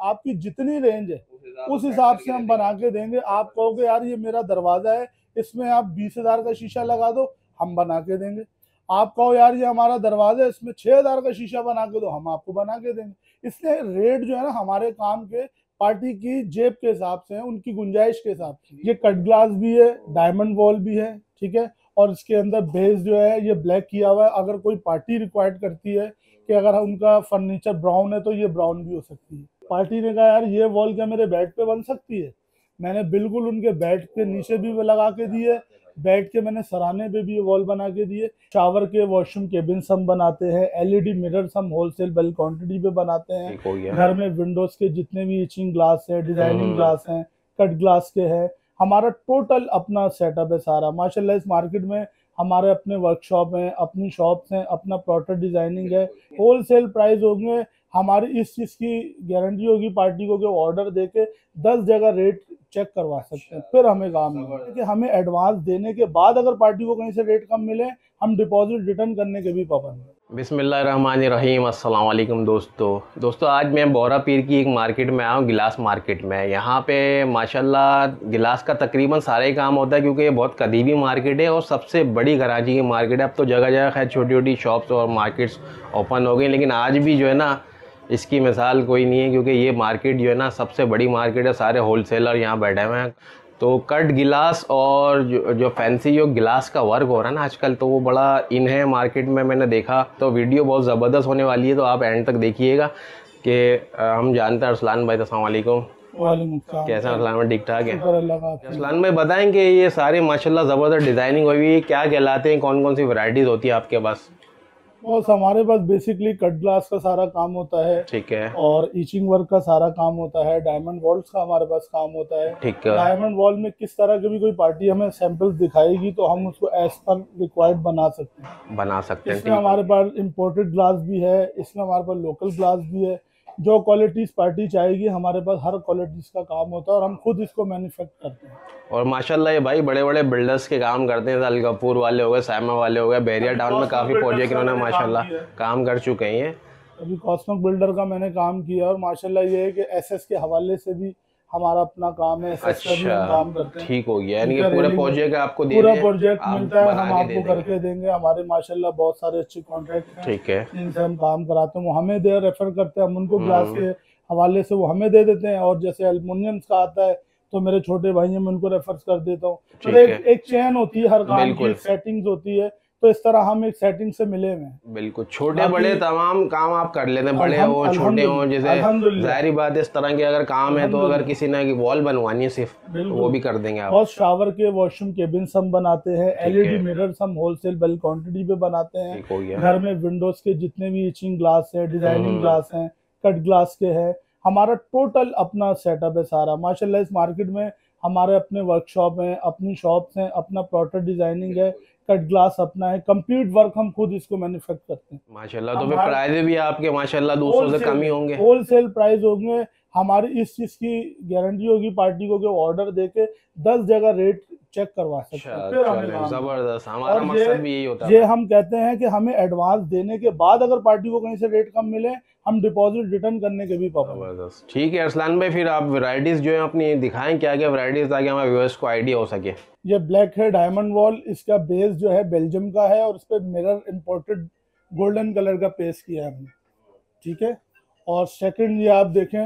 आपकी जितनी रेंज है उस हिसाब से हम बना के देंगे। आप कहोगे यार ये मेरा दरवाजा है, इसमें आप 20,000 का शीशा लगा दो, हम बना के देंगे। आप कहो यार ये हमारा दरवाजा है, इसमें 6,000 का शीशा बना के दो, हम आपको बना के देंगे। इसलिए रेट जो है ना हमारे काम के पार्टी की जेब के हिसाब से है, उनकी गुंजाइश के हिसाब से। ये कट ग्लास भी है, डायमंड वॉल भी है, ठीक है। और इसके अंदर बेस जो है ये ब्लैक किया हुआ है। अगर कोई पार्टी रिक्वायर्ड करती है कि अगर उनका फर्नीचर ब्राउन है तो ये ब्राउन भी हो सकती है। पार्टी ने कहा यार ये वॉल क्या मेरे बेड पे बन सकती है, मैंने बिल्कुल उनके बेड के नीचे भी वो लगा के दी है, बेड के मैंने सराहने पे भी ये वॉल बना के दिए। शावर के वॉशरूम केबिन्स हम बनाते हैं, एलईडी मिरर्स हम होलसेल बल्क क्वांटिटी पे बनाते हैं। घर में विंडोज के जितने भी इचिंग ग्लास है, डिजाइनिंग ग्लास हैं, कट ग्लास के हैं, हमारा टोटल अपना सेटअप है सारा। माशाल्लाह इस मार्केट में हमारे अपने वर्कशॉप हैं, अपनी शॉप्स हैं, अपना प्रोडक्ट डिजाइनिंग है। होलसेल प्राइस होंगे, हमारी इस चीज़ की गारंटी होगी पार्टी को कि ऑर्डर देके 10 जगह रेट चेक करवा सकते हैं, फिर हमें काम मिले। कि हमें एडवांस देने के बाद अगर पार्टी को कहीं से रेट कम मिले, हम डिपॉजिट रिटर्न करने के भी पाबंद हैं। बिस्मिल्लाहिर्रहमानिर्रहीम, अस्सलाम वालेकुम दोस्तों आज मैं बोरा पीर की एक मार्केट में आया हूँ, गिलास मार्केट में। यहाँ पे माशाल्लाह गिलास का तकरीबन सारा ही काम होता है क्योंकि ये बहुत कदीमी मार्केट है और सबसे बड़ी कराची की मार्केट है। अब तो जगह जगह खैर छोटी छोटी शॉप्स और मार्केट्स ओपन हो गई, लेकिन आज भी जो है ना इसकी मिसाल कोई नहीं है क्योंकि ये मार्केट जो है ना सबसे बड़ी मार्केट है। सारे होलसेलर यहाँ बैठे हुए हैं। तो कट गिलास और जो फैंसी जो गिलास का वर्क हो रहा है ना आजकल, तो वो बड़ा इन है मार्केट में, मैंने देखा। तो वीडियो बहुत ज़बरदस्त होने वाली है, तो आप एंड तक देखिएगा। कि हम जानते हैं अरसलान भाई, अस्सलाम वालेकुम। कैसा अरसलान भाई, ठीक ठाक है? अरसलान भाई बताएं कि ये सारे माशाल्लाह ज़बरदस्त डिज़ाइनिंग हुई है, क्या कहलाते हैं, कौन कौन सी वैरायटीज़ होती है आपके पास? बस हमारे पास बेसिकली कट ग्लास का सारा काम होता है, ठीक है। और इचिंग वर्क का सारा काम होता है। डायमंड वॉल्स का हमारे पास काम होता है, ठीक है। डायमंड वॉल में किस तरह की भी कोई पार्टी हमें सैंपल्स दिखाएगी तो हम उसको एज पर रिक्वायर्ड बना सकते हैं। इसमें हमारे पास इम्पोर्टेड ग्लास भी है, इसमें हमारे पास लोकल ग्लास भी है। जो क्वालिटीज पार्टी चाहेगी हमारे पास हर क्वालिटीज का काम होता है, और हम खुद इसको मैन्युफैक्चर करते हैं। और माशाल्लाह ये भाई बड़े बड़े बिल्डर्स के काम करते हैं, अलगपुर वाले हो गए, साइमा वाले हो गए, बैरिया टाउन में काफ़ी प्रोजेक्ट इन्होंने माशाल्लाह काम कर चुके हैं। अभी कॉस्मिक बिल्डर का मैंने काम किया, और माशाल्लाह ये है कि एसएस के हवाले से भी हमारा अपना काम है। एसएस का भी हम काम करते हैं। ठीक हो गया, यानी कि पूरा प्रोजेक्ट आपको पूरा प्रोजेक्ट मिलता है, हम आपको करके देंगे। हमारे माशाल्लाह बहुत सारे अच्छे कॉन्ट्रैक्ट हैं, ठीक है, जिनसे हम काम कराते हैं। वो हमें रेफर करते हैं, हम उनको ग्लास के हवाले से वो हमें दे देते हैं। और जैसे एल्युमिनियम का आता है तो मेरे छोटे भाई हैं, मैं उनको रेफर कर देता हूँ। तो एक चेन होती है, हर काम की सेटिंग्स होती है, तो इस तरह हम एक सेटिंग से मिले हुए हैं। बिल्कुल, छोटे बड़े तमाम काम आप कर लेते हैं, बड़े हो छोटे हो। जैसे जाहिर बात है इस तरह के अगर काम है तो अगर किसी ने वॉल बनवानी है सिर्फ, वो भी कर देंगे आप। और शावर के वॉशरूम केबिन्स हम बनाते हैं, एलईडी मिरर्स हम होलसेल बल्क क्वांटिटी पे बनाते हैं। घर में विंडोज के जितने भी इचिंग ग्लास है, डिजाइनिंग ग्लास हैं, कट ग्लास के हैं, हमारा टोटल अपना सेटअप है सारा। माशाल्लाह इस मार्केट में हमारे अपने वर्कशॉप हैं, अपनी शॉप्स हैं, अपना प्रोडक्ट डिजाइनिंग है, कट ग्लास अपना है, कंप्लीट वर्क हम खुद इसको मैन्युफैक्चर करते हैं माशाल्लाह। तो फिर प्राइस भी आपके माशाल्लाह दूसरों से कम ही होंगे, होलसेल प्राइस होंगे। हमारी इस चीज की गारंटी होगी पार्टी को कि ऑर्डर देके 10 जगह रेट चेक करवा सकते हैं, फिर हमें जबरदस्त। हमारा मकसद भी यही होता है। ये हम कहते हैं कि हमें एडवांस देने के बाद अगर पार्टी को कहीं से रेट कम मिले, हम डिपॉजिट रिटर्न करने के भी पाबंद हैं। ठीक है अरसलान भाई, फिर आप वैरायटीज जो है अपनी दिखाएं, क्या क्या वैरायटीज, ताकि हमारे व्यूअर्स को आइडिया हो सके। ये ब्लैक है डायमंड वॉल, इसका बेस जो है बेल्जियम का है, और इस पर मिरर इम्पोर्टेड गोल्डन कलर का पेस्ट किया है हमने, ठीक है। और सेकंड ये आप देखें,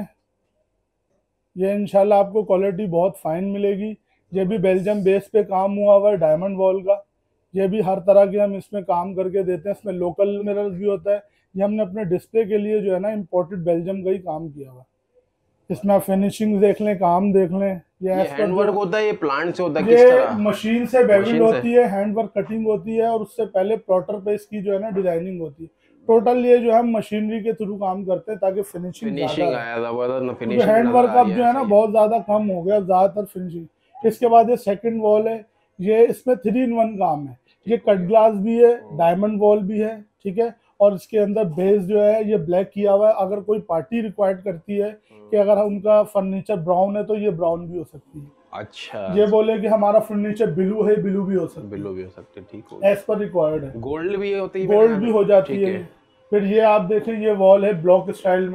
ये इंशाल्लाह आपको क्वालिटी बहुत फाइन मिलेगी। ये भी बेल्जियम बेस पे काम हुआ हुआ है डायमंड वॉल का। ये भी हर तरह के हम इसमें काम करके देते हैं। इसमें लोकल मिरर्स भी होता है। ये हमने अपने डिस्प्ले के लिए जो है ना इम्पोर्टेड बेल्जियम का ही काम किया हुआ है। इसमें आप फिनिशिंग देख लें, काम देख लें। ये हैंडवर्क होता है, ये प्लांट से होता है, किस तरह? मशीन से बेविंग होती है, हैंडवर्क कटिंग होती है, और उससे पहले प्लॉटर पे इसकी जो है ना डिजाइनिंग होती है। टोटल ये जो है हम मशीनरी के थ्रू काम करते हैं ताकि फिनिशिंग आया। हैंडवर्क अब जो है ना बहुत ज्यादा कम हो गया, ज्यादातर फिनिशिंग। इसके बाद ये सेकंड वॉल है, ये इसमें 3 in 1 काम है। ये कट ग्लास भी है, डायमंड वॉल भी है, ठीक है। और इसके अंदर बेस जो है ये ब्लैक किया हुआ है। अगर कोई पार्टी रिक्वायर्ड करती है कि अगर उनका फर्नीचर ब्राउन है तो ये ब्राउन भी हो सकती है। अच्छा, ये बोले कि हमारा फर्नीचर ब्लू है, ब्लू भी हो सकता है, ठीक हो, एज पर रिक्वायर्ड है। गोल्ड भी होती है, गोल्ड भी हो जाती है। फिर ये आप देखें, ये वॉल है ब्लॉक स्टाइल में,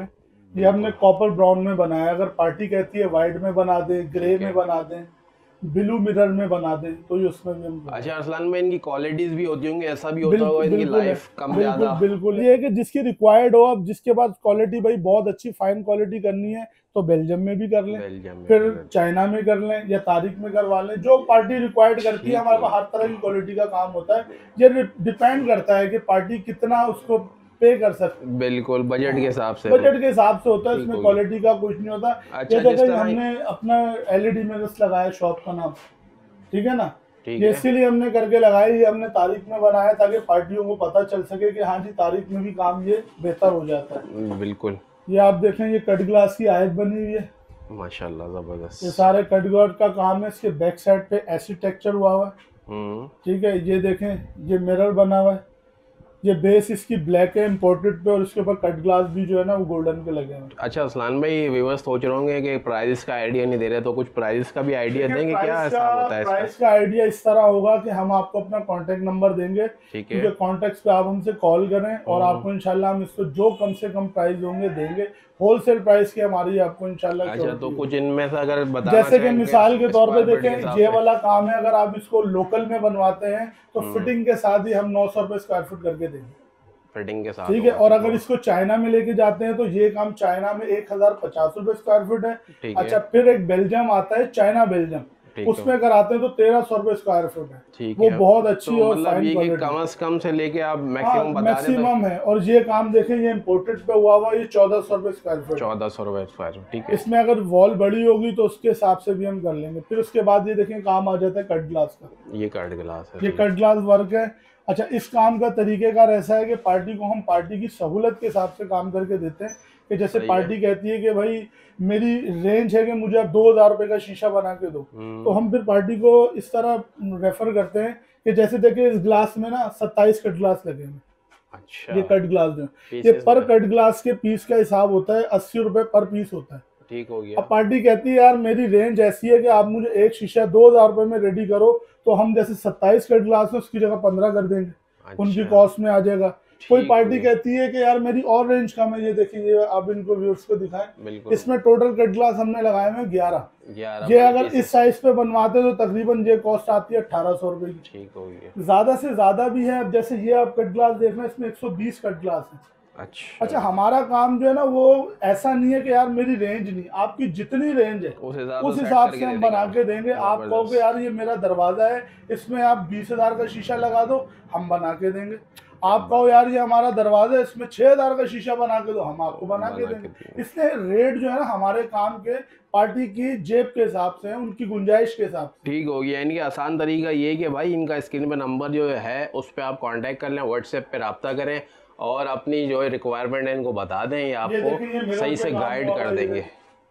ये हमने कॉपर ब्राउन में बनाया, अगर पार्टी कहती है व्हाइट में बना दें, ग्रे में बना दें, ब्लू मिरर में बना दें, तो ये उसमें भी हम। अच्छा अरसलान में इनकी क्वालिटीज भी होती होंगी, ऐसा भी होता होगा इनकी बिल्कुल लाइफ कम ज्यादा? बिल्कुल ये है कि जिसकी रिक्वायर्ड हो, अब जिसके पास क्वालिटी भाई बहुत अच्छी फाइन क्वालिटी करनी है तो बेल्जियम में भी कर लें, फिर चाइना में कर लें या तारीख में करवा लें, जो पार्टी रिक्वायर्ड करती है। हमारे पास हर तरह की क्वालिटी का काम होता है, ये डिपेंड करता है कि पार्टी कितना उसको पे कर सकते। बिल्कुल बजट के हिसाब से, बजट के हिसाब से होता है, इसमें क्वालिटी का कुछ नहीं होता। अच्छा, ये देखिए हमने अपना एलईडी मिरर्स लगाया, शॉप का नाम, ठीक है ना, ये इसीलिए हमने करके लगाई, ये हमने तारीख में बनाया ताकि पार्टियों को पता चल सके कि हाँ जी तारीख में भी काम ये बेहतर हो जाता है। बिल्कुल। ये आप देखें, ये कट ग्लास की आयत बनी हुई है, माशाल्लाह जबरदस्त। ये सारे कट ग्लास का काम है, इसके बैक साइड पे ऐसी टेक्सचर हुआ हुआ है, ठीक है। ये देखें, ये मिरर बना हुआ है, ये बेस इसकी ब्लैक है इम्पोर्टेड पे, और इसके ऊपर कट ग्लास भी जो है ना वो गोल्डन के लगे हैं। अच्छा अरसलान भाई, व्यूअर्स सोच रहे होंगे कि प्राइस का आइडिया नहीं दे रहे, तो कुछ प्राइस का भी आइडिया देंगे क्या? हिसाब होता है प्राइस का आइडिया इस तरह होगा कि हम आपको अपना कांटेक्ट नंबर देंगे, ठीक है, कॉन्टेक्ट पे आप हमसे कॉल करें और आपको इंशाल्लाह हम इसको जो कम से कम प्राइस होंगे देंगे, होलसेल प्राइस की हमारी आपको इंशाल्लाह। अच्छा, तो कुछ इनमें से अगर बताना जैसे कि मिसाल के तौर पे देखें, ये वाला काम है, अगर आप इसको लोकल में बनवाते हैं तो फिटिंग के साथ ही हम 900 रुपए स्क्वायर फुट करके देंगे, फिटिंग के साथ, ठीक है। और अगर इसको चाइना में लेके जाते हैं तो ये काम चाइना में 1050 रुपए स्क्वायर फुट है। अच्छा, फिर एक बेल्जियम आता है, चाइना बेल्जियम, उसमें कराते हैं तो 1300 रुपए स्क्वायर फुट है, वो बहुत अच्छी तो और फाइन क्वालिटी, कम से कम से लेके आप मैक्सिमम है। और ये काम देखें, ये इम्पोर्टेड पे हुआ हुआ, ये 1400 रुपए स्क्वायर फुट, 1400 रुपए स्क्वायर फुट, ठीक है। इसमें अगर वॉल बड़ी होगी तो उसके हिसाब से भी हम कर लेंगे। फिर उसके बाद ये देखें, काम आ जाता है कट ग्लास का, ये कट ग्लास है, ये कट ग्लास वर्क है। अच्छा, इस काम का तरीकेकार ऐसा है कि पार्टी को हम पार्टी की सहूलत के हिसाब से काम करके देते हैं, कि जैसे पार्टी कहती है कि भाई मेरी रेंज है कि मुझे आप 2000 रुपए का शीशा बना के दो, तो हम फिर पार्टी को इस तरह रेफर करते हैं कि जैसे देखिए इस ग्लास में ना 27 कट ग्लास लगे हैं। अच्छा, ये कट ग्लास जो ये पर कट ग्लास के पीस का हिसाब होता है 80 रुपए पर पीस होता है, ठीक हो गया। अब पार्टी कहती है यार मेरी रेंज ऐसी है कि आप मुझे एक शीशा 2000 रुपए में रेडी करो, तो हम जैसे 27 कट ग्लास है उसकी जगह 15 कर देंगे। अच्छा, उनकी कॉस्ट में आ जाएगा। कोई पार्टी कहती है कि यार मेरी और रेंज कम है, ये देखिए आप इनको व्यूअर्स को दिखाएं, इसमें टोटल कट ग्लास हमने लगाए हुए 11। ये अगर इस साइज पे बनवाते तो तकरीबन ये कॉस्ट आती है 1800 रुपए की, ठीक हो गया। ज्यादा से ज्यादा भी है, अब जैसे ये आप कट ग्लास देख रहे हैं, इसमें 120 कट ग्लास है। अच्छा, हमारा काम जो है ना वो ऐसा नहीं है कि यार मेरी रेंज नहीं, आपकी जितनी रेंज है उस हिसाब से हम बना के देंगे। आप कहोगे यार ये मेरा दरवाजा है, इसमें आप 20,000 का शीशा लगा दो, हम बना के देंगे। आप कहो यार ये हमारा दरवाजा है, इसमें 6000 का शीशा बना के दो, हम आपको बना के देंगे। इसलिए रेट जो है ना हमारे काम के पार्टी की जेब के हिसाब से है, उनकी गुंजाइश के हिसाब से। ठीक हो गया। यानी कि आसान तरीका ये है कि भाई इनका स्क्रीन पे नंबर जो है उस पर आप कांटेक्ट कर लें, व्हाट्सएप पे रब्ता करें और अपनी जो रिक्वायरमेंट है इनको बता दें, ये आपको सही से गाइड कर देंगे।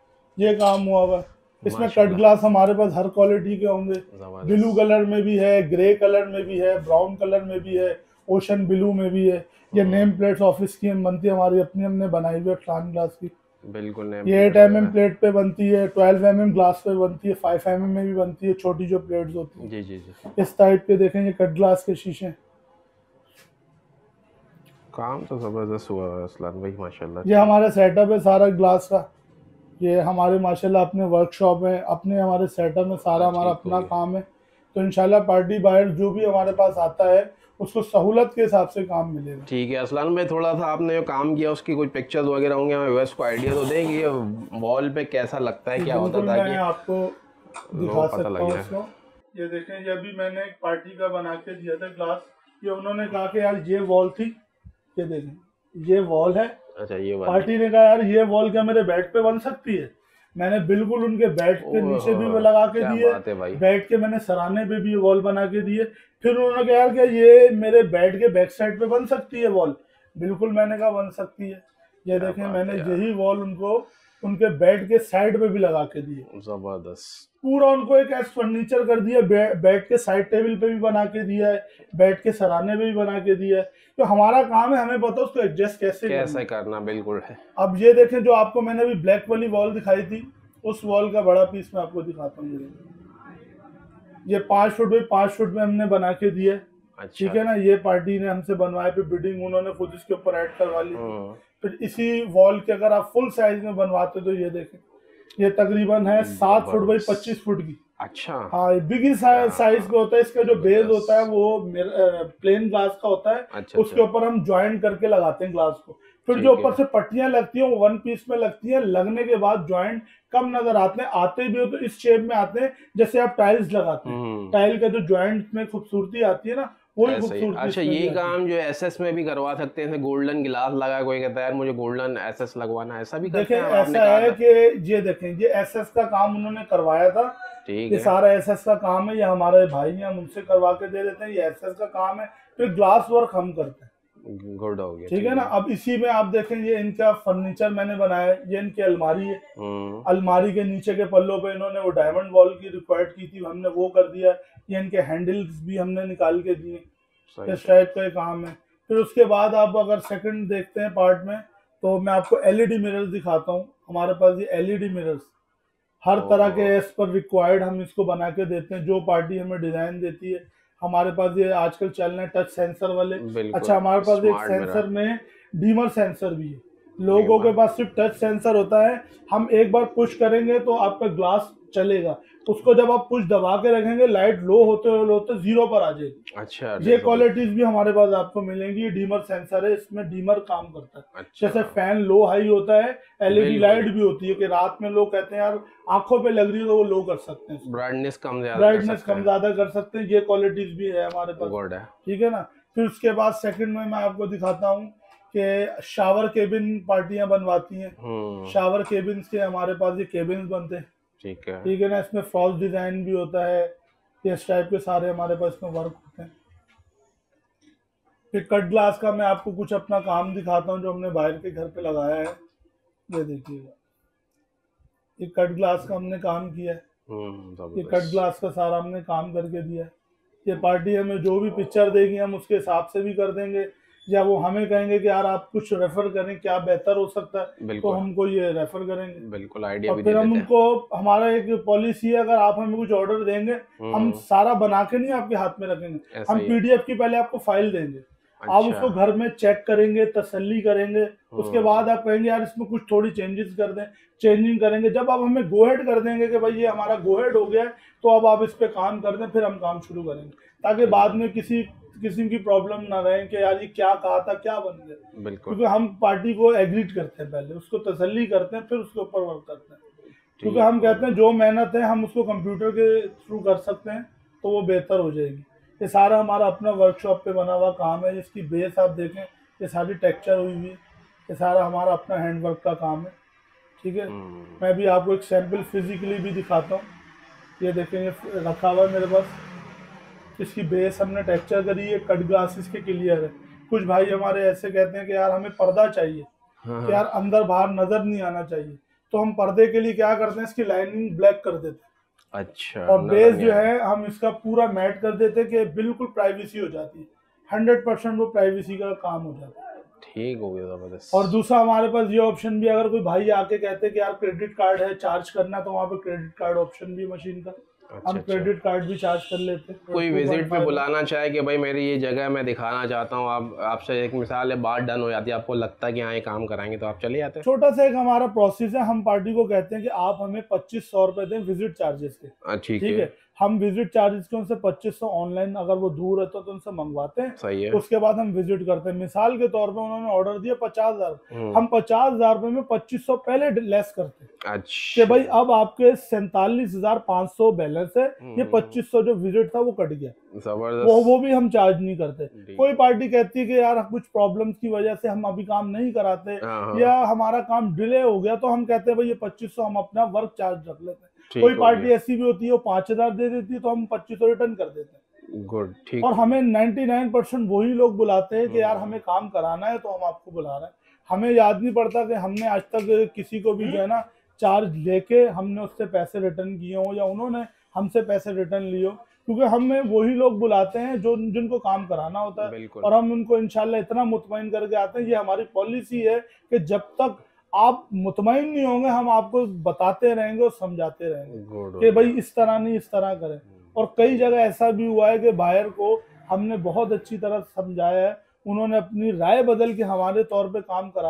ये काम हुआ हुआ, इसमें कट ग्लास हमारे पास हर क्वालिटी के होंगे, ब्लू कलर में भी है, ग्रे कलर में भी है, ब्राउन कलर में भी है, ओशन ब्लू में भी है। ये नेम प्लेट्स ऑफिस की बनती है हमारी अपनी, हमने बनाई हुई है सान ग्लास की, बिल्कुल। ये 8 mm प्लेट पे बनती है, 12 mm ग्लास पे बनती है, 5 mm में भी बनती है, छोटी जो प्लेट्स होती है। जी जी जी। इस टाइप के देखें, ये कट ग्लास के शीशे, काम तो जबरदस्त हुआ है असलान भाई माशाल्लाह। ये हमारा सेटअप है सारा ग्लास का, ये हमारे माशाल्लाह अपने वर्कशॉप है, अपने हमारे सेटअप में सारा हमारा अपना काम है। तो इंशाल्लाह पार्टी बायर जो भी हमारे पास आता है उसको सहूलत के हिसाब से काम मिलेगा। ठीक है असलान भाई, थोड़ा सा आपने जो काम किया उसकी कुछ पिक्चर्स वगैरह होंगे, हमें व्यूअर्स को आइडिया तो देंगे ये वॉल पे कैसा लगता है, क्या होता था कि आपको दिखा सकता हूं इसको। ये देखें, ये अभी मैंने एक पार्टी का बना के दिया था ग्लास, ये उन्होंने कहा कि यार ये वॉल थी, ये देखें ये वॉल है। अच्छा, ये पार्टी ने कहा यार ये वॉल क्या मेरे बेड पे बन सकती है, मैंने बिल्कुल उनके बेड के नीचे भी लगा के दिए, बेड के मैंने सराहने पे भी वॉल बना के दिए। फिर उन्होंने कहा यार क्या ये मेरे बेड के बैक साइड पे बन सकती है वॉल, बिल्कुल मैंने कहा बन सकती है। ये देखें मैंने यही वॉल उनको उनके बेड के साइड पे भी लगा के दिए, जबरदस्त। पूरा उनको एक ऐसा फर्नीचर कर दिया, बेड के साइड टेबल पे भी बना के दिया है, बेड के सराहने पे भी बना के दिया है। तो हमारा काम है, हमें पता उसको एडजस्ट कैसे करना, बिल्कुल है। अब ये देखें, जो आपको मैंने अभी ब्लैक वाली वॉल दिखाई थी, उस वॉल का बड़ा पीस मैं आपको दिखाता हूँ। ये 5 फुट बाई 5 फुट में हमने बना के दिया, ठीक है ना। ये पार्टी ने हमसे बनवाए पे बिल्डिंग उन्होंने खुद इसके ऊपर ऐड करवा ली। फिर इसी वॉल के अगर आप फुल साइज में बनवाते तो ये देखें, ये तकरीबन है 7 फुट बाई 25 फुट की। अच्छा, हाँ, बिग साइज पे होता है। इसका जो बेस होता है वो प्लेन ग्लास का होता है। अच्छा, उसके ऊपर हम ज्वाइंट करके लगाते हैं ग्लास को। फिर जो ऊपर से पट्टियां लगती हैं वो 1 पीस में लगती हैं। लगने के बाद ज्वाइंट कम नजर आते हैं, आते भी हो तो इस शेप में आते हैं जैसे आप टाइल्स लगाते हैं। टाइल का जो ज्वाइंट में खूबसूरती आती है ना, वही खूबसूरती। अच्छा, ये काम जो एसएस में भी करवा सकते हैं, गोल्डन गिलास लगा, कोई कहता है यार मुझे गोल्डन एसएस लगवाना है, ऐसा भी करते हैं? ऐसा है कि ये देखें, ये एसएस का काम उन्होंने करवाया था। ठीक ये है, सारा एसएस का काम है, ये हमारे भाई हैं, हम उनसे करवा के दे देते हैं। ये एसएस का काम है। फिर ग्लास वर्क हम करते हैं। गुड हो गया, ठीक है ना। अब इसी में आप देखें, ये इनका फर्नीचर मैंने बनाया है। ये इनकी अलमारी है। अलमारी के नीचे के पल्लों पे इन्होंने वो डायमंड वॉल की रिक्वायर्ड की थी, हमने वो कर दिया। ये इनके हैंडल्स भी हमने निकाल के दिए। इस टाइप का काम है। फिर उसके बाद आप अगर सेकंड देखते हैं पार्ट में, तो मैं आपको एलईडी मिरर्स दिखाता हूँ। हमारे पास ये एलईडी मिरर्स हर तरह के एज पर रिक्वायर्ड हम इसको बना के देते हैं। जो पार्टी हमें डिजाइन देती है, हमारे पास ये आजकल चल रहे हैं टच सेंसर वाले। अच्छा, हमारे पास एक सेंसर में डीमर सेंसर भी है। लोगों के पास सिर्फ टच सेंसर होता है। हम एक बार पुश करेंगे तो आपका ग्लास चलेगा। उसको जब आप पुश दबा के रखेंगे, लाइट लो होते होते 0 पर आ जाएगी। अच्छा, ये क्वालिटीज भी हमारे पास आपको मिलेंगी। ये डीमर सेंसर है, इसमें डीमर काम करता है। अच्छा। जैसे फैन लो हाई होता है, एलईडी लाइट भी होती है कि रात में लोग कहते हैं यार आंखों पे लग रही है, तो वो लो कर सकते हैं, ब्राइटनेस कम ज्यादा कर सकते हैं। ये क्वालिटीज भी है हमारे पास। ठीक है ना। फिर उसके बाद सेकंड में मैं आपको दिखाता हूँ कि शावर केबिन पार्टियां बनवाती हैं। शावर केबिन के हमारे पास ये केबिन बनते हैं। ठीक है ना। इसमें फॉल्स डिजाइन भी होता है। इस टाइप के सारे हमारे पास इसमें वर्क होते हैं। फिर कट ग्लास का मैं आपको कुछ अपना काम दिखाता हूँ जो हमने बाहर के घर पे लगाया है। ये देखिएगा, ये कट ग्लास का हमने काम किया है। ये कट ग्लास का सारा हमने काम करके दिया है। ये पार्टी हमें जो भी पिक्चर देगी हम उसके हिसाब से भी कर देंगे, या वो हमें कहेंगे कि यार आप कुछ रेफर करें, क्या बेहतर हो सकता है, तो हमको ये रेफर करेंगे। बिल्कुल, आइडिया भी फिर हम उनको, हमारा एक पॉलिसी है, अगर आप हमें कुछ ऑर्डर देंगे, हम सारा बना के नहीं आपके हाथ में रखेंगे। हम पीडीएफ की पहले आपको फाइल देंगे। आप उसको घर में चेक करेंगे, तसल्ली करेंगे। उसके बाद आप कहेंगे यार इसमें कुछ थोड़ी चेंजेस कर दें, चेंजिंग करेंगे। जब आप हमें गो हेड कर देंगे कि भाई ये हमारा गो हेड हो गया है, तो अब आप इस पे काम कर दें, फिर हम काम शुरू करेंगे, ताकि बाद में किसी किस्म की प्रॉब्लम ना रहे कि यार ये क्या कहा था, क्या बन गया। बिल्कुल, क्योंकि हम पार्टी को एग्रीड करते हैं, पहले उसको तसल्ली करते हैं, फिर उसके ऊपर वर्क करते हैं। क्योंकि हम कहते हैं जो मेहनत है हम उसको कंप्यूटर के थ्रू कर सकते हैं, तो वो बेहतर हो जाएगी। ये सारा हमारा अपना वर्कशॉप पे बना हुआ काम है। इसकी बेस आप देखें, ये सारी टेक्सचर हुई हुई है। ये सारा हमारा अपना हैंडवर्क का काम है। ठीक है। मैं भी आपको एक सैंपल फिजिकली भी दिखाता हूँ। ये देखेंगे रखा हुआ है मेरे पास। इसकी बेस हमने टेक्सचर करी है। कट ग्लासेस के क्लियर है। कुछ भाई हमारे ऐसे कहते हैं कि यार हमें पर्दा चाहिए, कि यार अंदर बाहर नजर नहीं आना चाहिए, तो हम पर्दे के लिए क्या करते हैं, इसकी लाइनिंग ब्लैक कर देते हैं। अच्छा, और बेस जो है हम इसका पूरा मैट कर देते हैं कि बिल्कुल प्राइवेसी हो जाती है। 100% वो प्राइवेसी का काम हो जाता है। ठीक हो गया, जबरदस्त। और दूसरा हमारे पास ये ऑप्शन भी, अगर कोई भाई आके कहते हैं कि यार क्रेडिट कार्ड है, चार्ज करना, तो वहाँ पे क्रेडिट कार्ड ऑप्शन भी मशीन का, हम क्रेडिट कार्ड भी चार्ज कर लेते हैं। कोई विजिट पे बुलाना चाहे कि भाई मेरी ये जगह मैं दिखाना चाहता हूँ, आप आपसे एक मिसाल है, बात डन हो जाती है, आपको लगता है कि हाँ ये काम कराएंगे, तो आप चले जाते हैं। छोटा सा एक हमारा प्रोसेस है। हम पार्टी को कहते हैं कि आप हमें 2500 रुपए दें विजिट चार्जेस के। ठीक है। हम विजिट चार्जेस के उनसे 2500 ऑनलाइन, अगर वो दूर है तो उनसे मंगवाते हैं। सही है। उसके बाद हम विजिट करते हैं। मिसाल के तौर पे उन्होंने ऑर्डर दिया 50,000, हम 50,000 रुपए में 2500 पहले लेस करते हैं। अच्छा, कि भाई अब आपके 47,500 बैलेंस है, ये 2500 जो विजिट था वो कट गया। वो भी हम चार्ज नहीं करते। कोई पार्टी कहती है कि यार कुछ प्रॉब्लम्स की वजह से हम अभी काम नहीं कराते, या हमारा काम डिले हो गया, तो हम कहते हैं भाई ये 2500 हम अपना वर्क चार्ज रख लेते हैं। कोई पार्टी ऐसी भी होती है वो 5,000 दे देती है, तो हम 2500 रिटर्न कर देते हैं। गुड, ठीक। और हमें 99% वही लोग बुलाते हैं कि यार हमें काम कराना है, तो हम आपको बुला रहे हैं। हमें याद नहीं पड़ता कि हमने आज तक किसी को भी जो है ना चार्ज लेके हमने उससे पैसे रिटर्न किए हो, या उन्होंने हमसे पैसे रिटर्न लिए हो, क्योंकि हमें वही लोग बुलाते हैं जो जिनको काम कराना होता है। और हम उनको इंशाल्लाह इतना मुतमईन करके आते हैं। ये हमारी पॉलिसी है कि जब तक आप मुतमईन नहीं होंगे, हम आपको बताते रहेंगे और समझाते रहेंगे कि भाई इस तरह नहीं, इस तरह करें। और कई जगह ऐसा भी हुआ है कि बाहर को हमने बहुत अच्छी तरह समझाया है, उन्होंने अपनी राय बदल के हमारे तौर पे काम कराया है,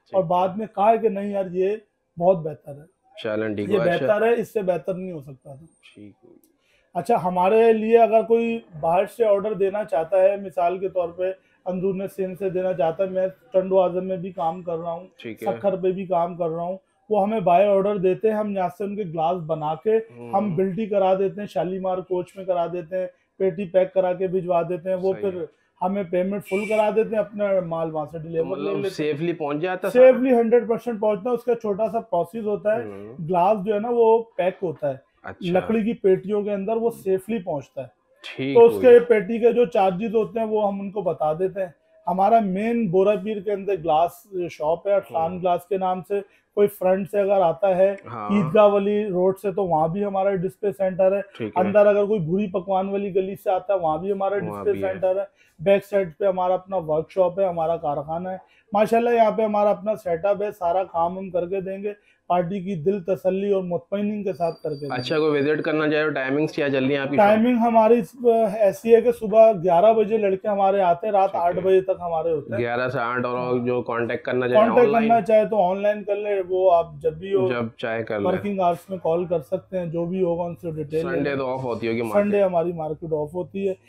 और बाद में कहा है कि नहीं यार ये बहुत बेहतर है। चलन ठीक ये है। बेहतर है, इससे बेहतर नहीं हो सकता था। ठीक। अच्छा, हमारे लिए अगर कोई बाहर से ऑर्डर देना चाहता है, मिसाल के तौर पे अंदरूनी सिंध से देना चाहता है, मैं टंडो आजम में भी काम कर रहा हूँ, ठीक है। सखर पे भी काम कर रहा हूँ, वो हमें बाय ऑर्डर देते हैं, हम यहाँ से उनके ग्लास बना के हम बिल्टी करा देते हैं, शालीमार कोच में करा देते हैं, पेटी पैक करा के भिजवा देते हैं, वो फिर हमें पेमेंट फुल करा देते हैं, अपना माल वहां से डिलीवर ले लेते हैं। सेफली पहुंच जाता है, सेफली 100% पहुंचना है। उसका छोटा सा प्रोसेस होता है, ग्लास जो है ना वो पैक होता है। अच्छा। लकड़ी की पेटियों के अंदर वो सेफली पहुंचता है। तो उसके पेटी के जो चार्जेस होते हैं वो हम उनको बता देते हैं। हमारा मेन बोरापीर के अंदर ग्लास शॉप है, अरसान ग्लास के नाम से। कोई फ्रंट से अगर आता है ईदगाह वाली रोड से तो वहाँ भी हमारा डिस्प्ले सेंटर है। अंदर अगर कोई भूरी पकवान वाली गली से आता है वहाँ भी हमारा डिस्प्ले सेंटर है। बैक साइड पे हमारा अपना वर्कशॉप है, हमारा कारखाना है। माशाल्लाह यहाँ पे हमारा अपना सेटअप है, सारा काम हम करके देंगे, पार्टी की दिल तसल्ली और मुतमईनी के साथ करके देंगे। अच्छा, कोई विजिट करना चाहे तो टाइमिंग्स क्या चल रही है आपकी? टाइमिंग हमारी ऐसी है कि सुबह 11 बजे लड़के हमारे आते हैं, रात 8 बजे तक हमारे होते हैं। 11 से 8। और जो कांटेक्ट करना चाहे तो ऑनलाइन कर ले, वो आप जब भी हो, जब चाहे कर ले। वर्किंग आवर्स में कॉल कर सकते हैं, जो भी होगा उनसे डिटेल। संडे तो ऑफ होती होगी? संडे हमारी मार्केट ऑफ होती है।